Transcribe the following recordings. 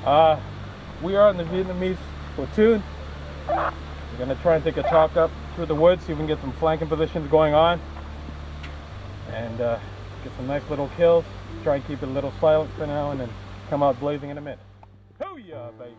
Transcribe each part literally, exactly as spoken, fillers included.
Uh, we are in the Vietnamese platoon. We're gonna try and take a chalk up through the woods, see if we can get some flanking positions going on, and uh, get some nice little kills. Try and keep it a little silent for now, and then come out blazing in a minute. Oh yeah, baby!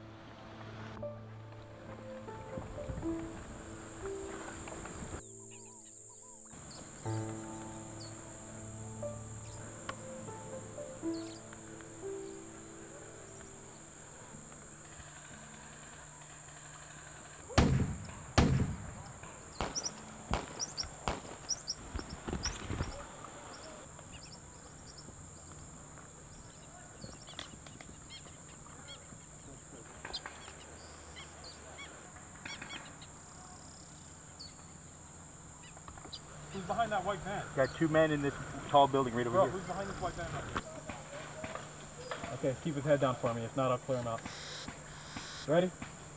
Who's behind that white van? Got two men in this tall building right over Bro, here. who's behind this white van? Okay, keep his head down for me. If not, I'll clear him out. Ready?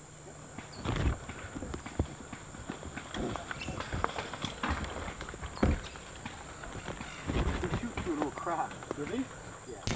They shoot through a little crack. Did he? Yeah.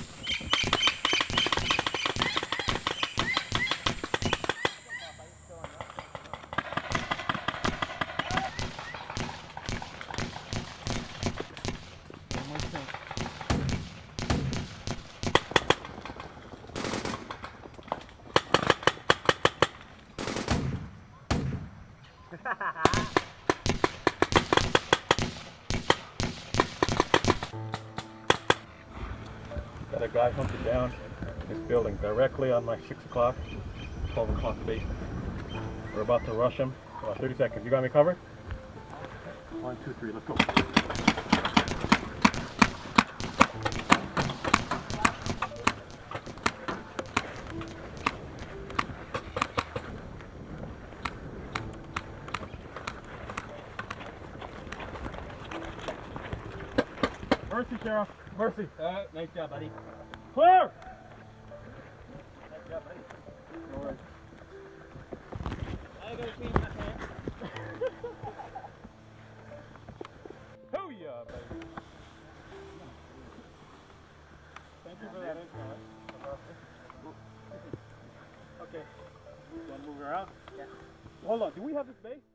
Got a guy hunted down in this building directly on my six o'clock, twelve o'clock base. We're about to rush him. About thirty seconds. You got me covered? One, two, three, let's go. Mercy, Sheriff. Mercy. Uh, nice job, buddy. Clear! Nice job, buddy. No worries. I gotta change my pants. Oh yeah, baby. Thank you for that insight. Okay. You want to move around? Yeah. Hold on. Do we have this base?